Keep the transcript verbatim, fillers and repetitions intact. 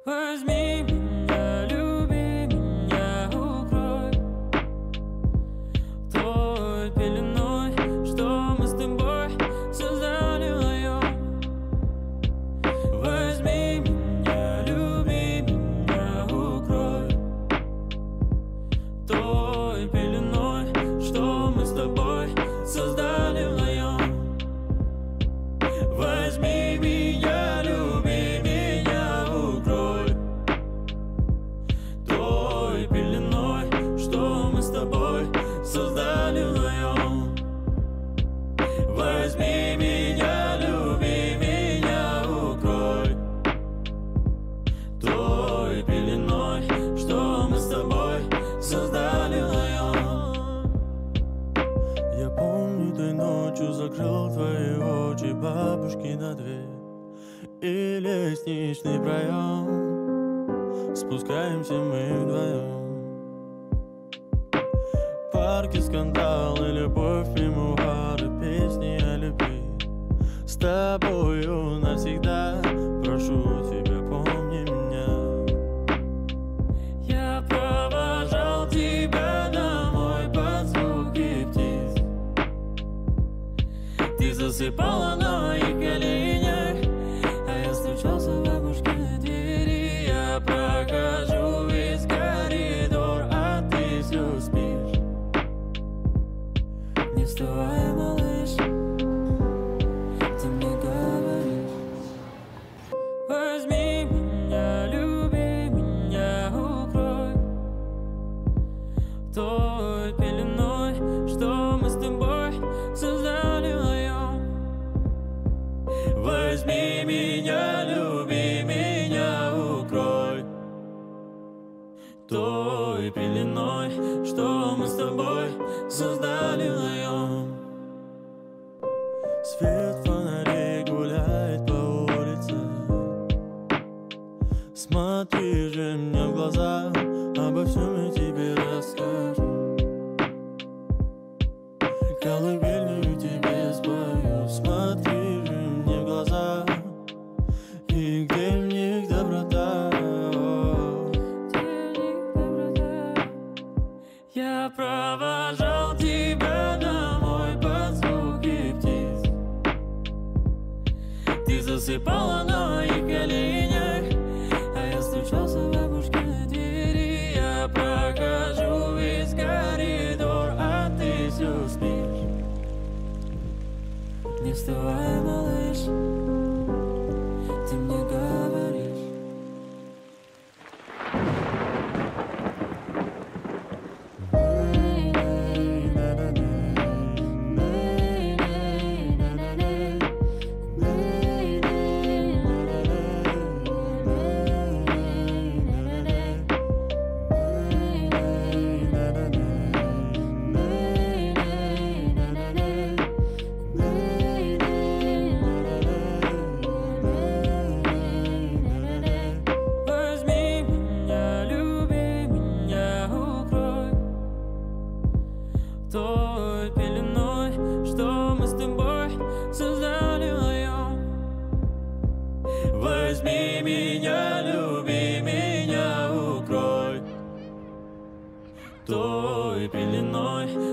Возьми меня, люби меня, укрой той пеленой, что мы с тобой создали вдвоем. Возьми меня, люби меня, укрой той пеленой, что мы с тобой создали вдвоем. Возьми меня, люби меня, укрой той пеленой, что мы с тобой создали вдвоем. Возьми меня, люби меня, укрой той пеленой, что мы с тобой создали вдвоем. Я помню, той ночью закрыл твои очи, бабушки на дверь и лестничный проем. Спускаемся мы вдвоем. Парки, скандалы, любовь, мемуары, песни о любви. С тобою навсегда, прошу тебя, помни меня. Я провожал тебя домой под звуки птиц. Ты засыпала на моих коленях, а я стучался в бабушкиной двери. Я прохожу весь коридор, а ты все спишь. Не вставай, малыш, ты мне говоришь. Возьми меня, люби меня, укрой той пеленой, что мы с тобой создали вдвоем. Возьми меня, люби меня, укрой той пеленой, что мы с тобой создали вдвоем. Свет фонарей гуляет по улице. Смотри же мне в глаза, обо всем я тебе расскажу. Колыбельную тебе спою. Смотри же мне в глаза, и где в них доброта. Я провожал тебя домой под звуки птиц. Ты засыпала на моих коленях, а я стучался в бабушкиной двери. Я прохожу весь коридор, а ты все спишь. Не вставай, малыш, ты мне говоришь. Той пеленой, что мы с тобой создали вдвоем. Возьми меня, люби меня, укрой той пеленой,